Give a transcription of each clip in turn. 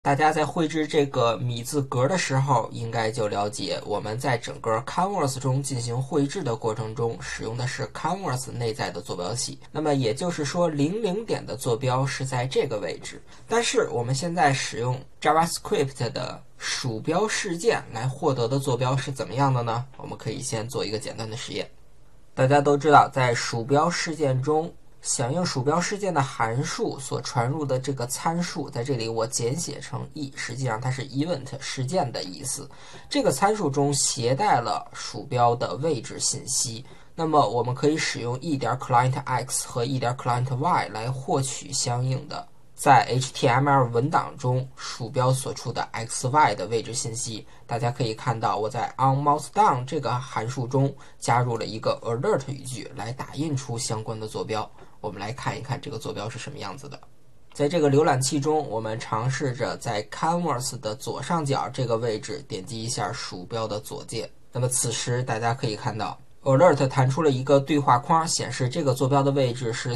大家在绘制这个米字格的时候，应该就了解我们在整个 Canvas 中进行绘制的过程中，使用的是 Canvas 内在的坐标系。那么也就是说，00点的坐标是在这个位置。但是我们现在使用 JavaScript 的鼠标事件来获得的坐标是怎么样的呢？我们可以先做一个简单的实验。大家都知道，在鼠标事件中，响应鼠标事件的函数所传入的这个参数，在这里我简写成 e， 实际上它是 event 事件的意思。这个参数中携带了鼠标的位置信息。那么我们可以使用 e 点 client x 和 e 点 client y 来获取相应的在 HTML 文档中鼠标所处的 xy 的位置信息。大家可以看到，我在 onMouseDown 这个函数中加入了一个 alert 语句来打印出相关的坐标。我们来看一看这个坐标是什么样子的。在这个浏览器中，我们尝试着在 Canvas 的左上角这个位置点击一下鼠标的左键。那么此时大家可以看到 Alert 弹出了一个对话框，显示这个坐标的位置是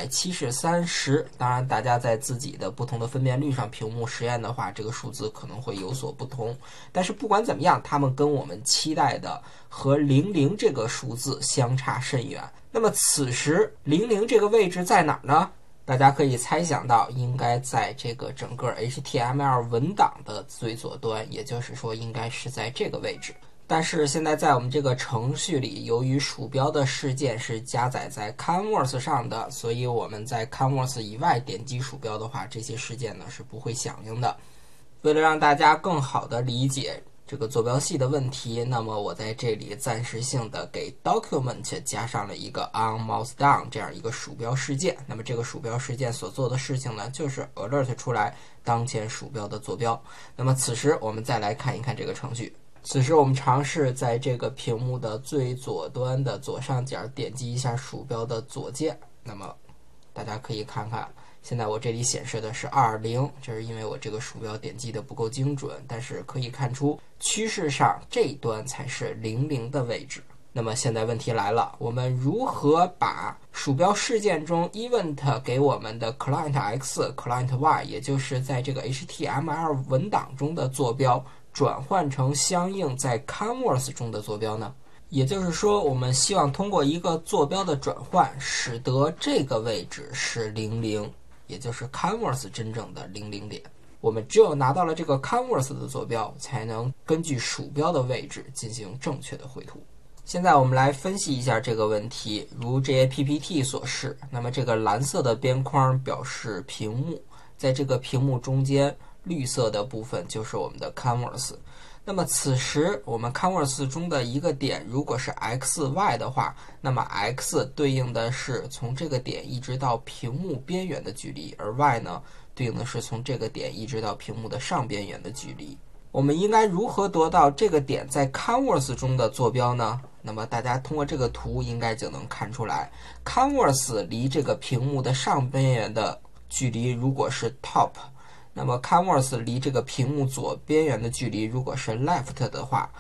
470/30。当然，大家在自己的不同的分辨率上屏幕实验的话，这个数字可能会有所不同。但是不管怎么样，它们跟我们期待的和00这个数字相差甚远。那么此时00这个位置在哪儿呢？大家可以猜想到，应该在这个整个 HTML 文档的最左端，也就是说应该是在这个位置。但是现在在我们这个程序里，由于鼠标的事件是加载在 Canvas 上的，所以我们在 Canvas 以外点击鼠标的话，这些事件呢是不会响应的。为了让大家更好的理解这个坐标系的问题，那么我在这里暂时性的给 Document 加上了一个 onMouseDown 这样一个鼠标事件。那么这个鼠标事件所做的事情呢，就是 alert 出来当前鼠标的坐标。那么此时我们再来看一看这个程序。此时我们尝试在这个屏幕的最左端的左上角点击一下鼠标的左键。那么大家可以看看，现在我这里显示的是20，这是因为我这个鼠标点击的不够精准，但是可以看出趋势上这一端才是00的位置。那么现在问题来了，我们如何把鼠标事件中 event 给我们的 client x、client y， 也就是在这个 HTML 文档中的坐标转换成相应在 Canvas 中的坐标呢？也就是说，我们希望通过一个坐标的转换，使得这个位置是00，也就是 Canvas 真正的00点。我们只有拿到了这个 Canvas 的坐标，才能根据鼠标的位置进行正确的绘图。现在我们来分析一下这个问题，如 JPPT 所示。那么这个蓝色的边框表示屏幕，在这个屏幕中间绿色的部分就是我们的 Canvas。那么此时我们 Canvas 中的一个点如果是 xy 的话，那么 x 对应的是从这个点一直到屏幕边缘的距离，而 y 呢对应的是从这个点一直到屏幕的上边缘的距离。我们应该如何得到这个点在 Canvas 中的坐标呢？那么大家通过这个图应该就能看出来， Canvas 离这个屏幕的上边缘的距离如果是 top，那么 Canvas 离这个屏幕左边缘的距离如果是 left 的话，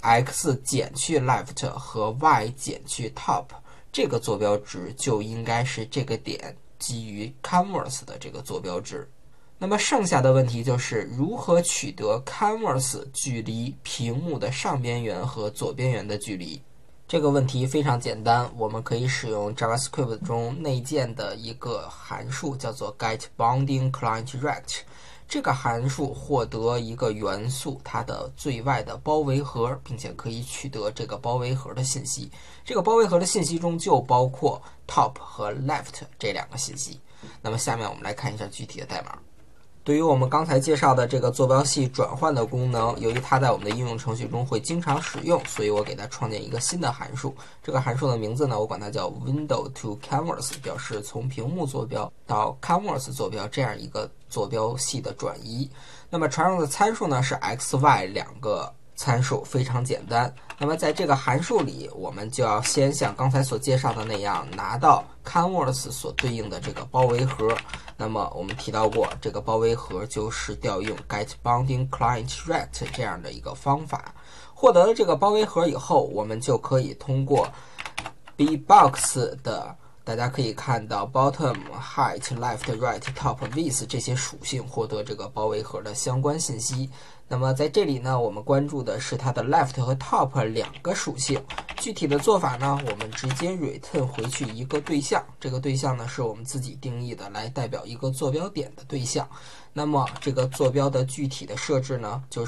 x 减去 left 和 y 减去 top， 这个坐标值就应该是这个点基于 Canvas 的这个坐标值。那么剩下的问题就是如何取得 Canvas 距离屏幕的上边缘和左边缘的距离。这个问题非常简单，我们可以使用 JavaScript 中内建的一个函数，叫做 getBoundingClientRect。这个函数获得一个元素它的最外的包围核，并且可以取得这个包围核的信息。这个包围核的信息中就包括 top 和 left 这两个信息。那么下面我们来看一下具体的代码。对于我们刚才介绍的这个坐标系转换的功能，由于它在我们的应用程序中会经常使用，所以我给它创建一个新的函数。这个函数的名字呢，我管它叫 window to canvas， 表示从屏幕坐标到 canvas 坐标这样一个坐标系的转移。那么传入的参数呢是 x、y 两个参数，非常简单。那么在这个函数里，我们就要先像刚才所介绍的那样，拿到 Canvas 所对应的这个包围核。那么我们提到过，这个包围核就是调用 getBoundingClientRect 这样的一个方法。获得了这个包围核以后，我们就可以通过 bbox 的大家可以看到 bottom、height、left、right、top、width 这些属性获得这个包围盒的相关信息。那么在这里呢，我们关注的是它的 left 和 top 两个属性。具体的做法呢，我们直接 return 回去一个对象，这个对象呢是我们自己定义的，来代表一个坐标点的对象。那么这个坐标的具体的设置呢，就是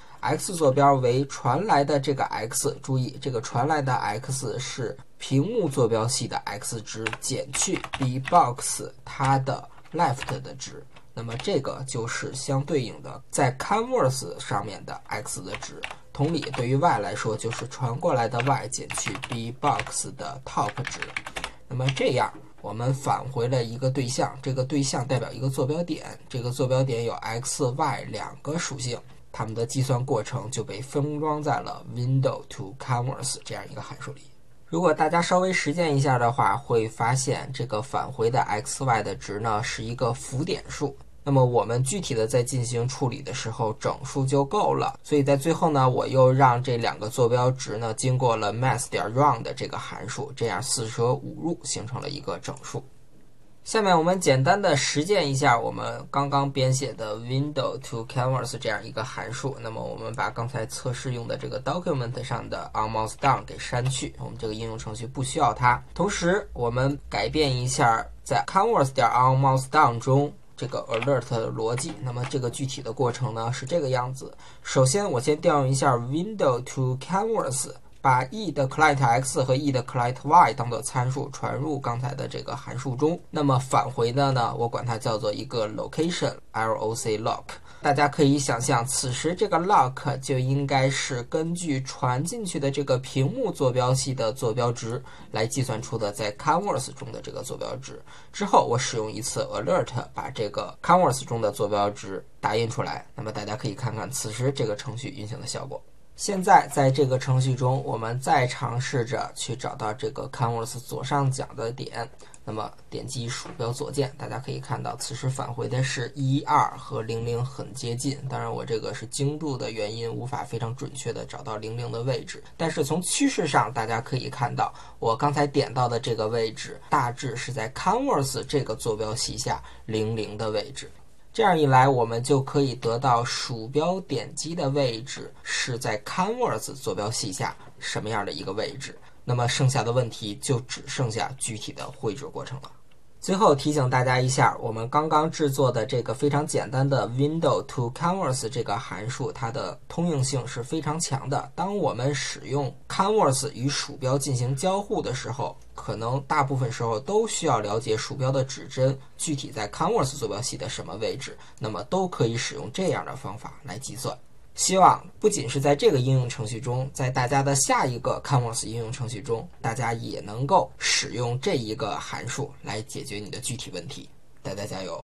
x 坐标为传来的这个 x， 注意这个传来的 x 是屏幕坐标系的 x 值减去 bbox 它的 left 的值。那么这个就是相对应的在 canvas 上面的 x 的值。同理，对于 y 来说，就是传过来的 y 减去 bbox 的 top 值。那么这样我们返回了一个对象，这个对象代表一个坐标点，这个坐标点有 x、y 两个属性，它们的计算过程就被封装在了 window to canvas 这样一个函数里。如果大家稍微实践一下的话，会发现这个返回的 x、y 的值呢是一个浮点数。那么我们具体的在进行处理的时候，整数就够了。所以在最后呢，我又让这两个坐标值呢经过了 math.round 这个函数，这样四舍五入形成了一个整数。下面我们简单的实践一下我们刚刚编写的 window to canvas 这样一个函数。那么我们把刚才测试用的这个 document 上的 onMouseDown 给删去，我们这个应用程序不需要它。同时我们改变一下在 canvas.onMouseDown 中这个 alert 的逻辑。那么这个具体的过程呢是这个样子。首先我先调用一下 window to canvas，把 e 的 client x 和 e 的 client y 当做参数传入刚才的这个函数中。那么返回的呢，我管它叫做一个 location loc。大家可以想象，此时这个 loc 就应该是根据传进去的这个屏幕坐标系的坐标值来计算出的在 canvas 中的这个坐标值。之后我使用一次 alert 把这个 canvas 中的坐标值打印出来。那么大家可以看看此时这个程序运行的效果。现在在这个程序中，我们再尝试着去找到这个 canvas 左上角的点。那么点击鼠标左键，大家可以看到此时返回的是12和00很接近。当然我这个是精度的原因，无法非常准确的找到00的位置。但是从趋势上大家可以看到，我刚才点到的这个位置大致是在 canvas 这个坐标系下00的位置。这样一来，我们就可以得到鼠标点击的位置是在 canvas 坐标系下什么样的一个位置。那么剩下的问题就只剩下具体的绘制过程了。最后提醒大家一下，我们刚刚制作的这个非常简单的 window to canvas 这个函数，它的通用性是非常强的。当我们使用 canvas 与鼠标进行交互的时候，可能大部分时候都需要了解鼠标的指针具体在 canvas 坐标系的什么位置，那么都可以使用这样的方法来计算。希望不仅是在这个应用程序中，在大家的下一个 canvas 应用程序中，大家也能够使用这一个函数来解决你的具体问题。大家加油！